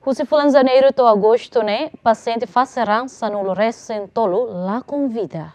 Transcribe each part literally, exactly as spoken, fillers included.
Husi fulan janeiro to agosto né, paciente faceran sanulo recentolo lá com vida.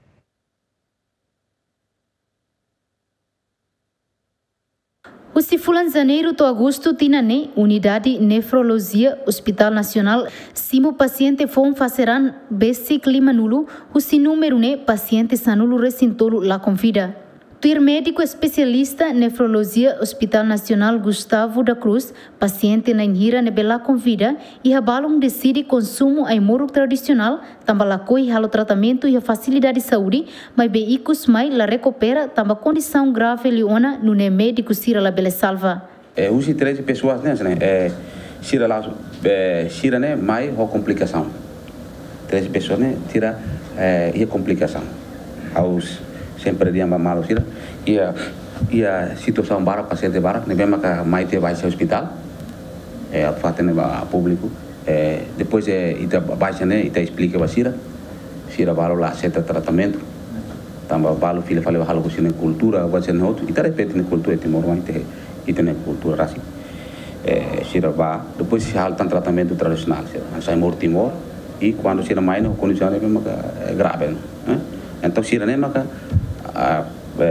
Husi fulan janeiro to agosto tina ne unidade nefrologia Hospital Nacional simo paciente fom faceran basic lima nulo husi número ne paciente sanulo recentolo lá com vida. Tuir médico especialista nefrologia Hospital Nacional Gustavo da Cruz, paciente na inhira nebela com vida e habalong decide consumo ai moro tradicional, tambalakoi halo tratamento e a facilidade de saúde, mas beicos mai la recupera tamba condição grave liona no ne médico sira la bele salva. É, usi treze pessoas né, é, sira lá, é, sira né, mais a complicação. treze pessoas né, tira é, e a complicação. Aos sempre dia mal sira e a e a situação bara paciente bara ne bem que mais te vai ao hospital é a fato ne público é depois é ita baixa né ita explica basira sira balo lá certo tratamento tamba balo filho falou halo com sina cultura vai ser outro ita repete ne cultura timor vai ter ita ne cultura raci é sira ba depois se hal tan tratamento tradicional sira sai mor timor e quando sira mais no condição é bem que grave né então sira ne maka a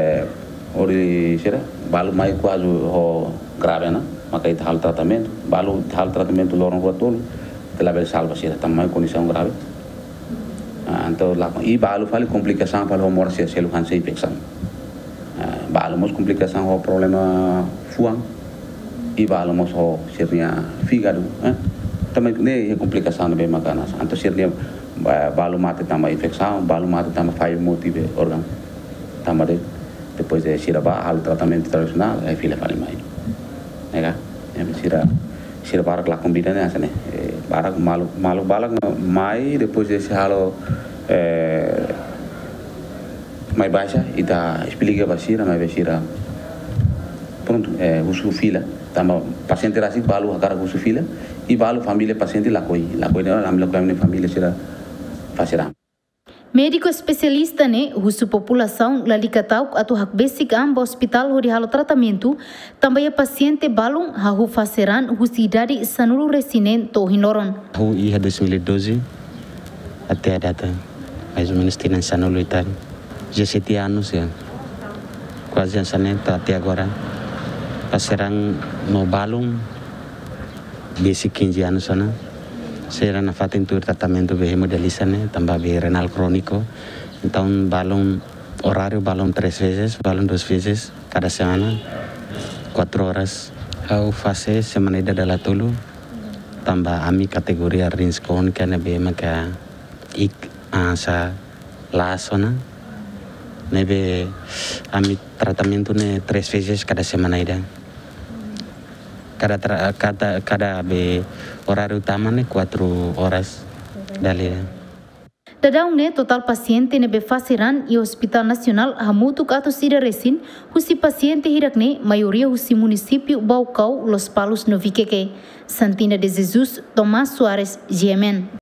ori sira balu mai quase o grave na maka ita hal tratamento balu hal tratamento loron rotolo de la bel salva sira também condição grave então lá e balu fale complicação para o morte se ele cansa infecção balu mos complicação o problema fuang e balu mos o seria fígado também ne complicação bem macana então seria balu mate também infecção balu mate também faz motivo órgão também depois de siraba hal tratamento tradicional aí filha fale mais nega é sira sira barak lá combina né assim barak malu malu balak mais depois de halo é mais baixa e tá explica basira mais basira pronto é uso fila também paciente assim balu agora uso fila e balu família paciente lá coi lá coi não lá coi família sira facerá. Médico especialista ne husu população lalicatau atu hak basic amba hospital hori halo tratamento também a paciente balung hahu faceran husidade sanulu resinen to hinoron. Hu ia dois mil e doze até a data mais ou menos tinha sanulu itan dezessete anos ya quase ansaneta até agora faceran no balung basic quinze anos sana. Saya na fatin tu tratamento de hemodiálise né, também de renal crônico. Então, balão horário, balão três vezes, balão duas vezes cada semana, quatro horas. Eu faço semana ida dela tulu, também a minha categoria rins crônica né, bem maca ik asa laço né, nebe a minha tratamento né três vezes cada semana ida. Cada cada cada be horário utama né quatro horas dali. Dadau ne total paciente ne be faceran e Hospital Nacional hamutu kato sira resin husi paciente hirak ne maioria husi município Baucau Los Palos Noviqueque Santina de Jesus Tomás Soares Yemen.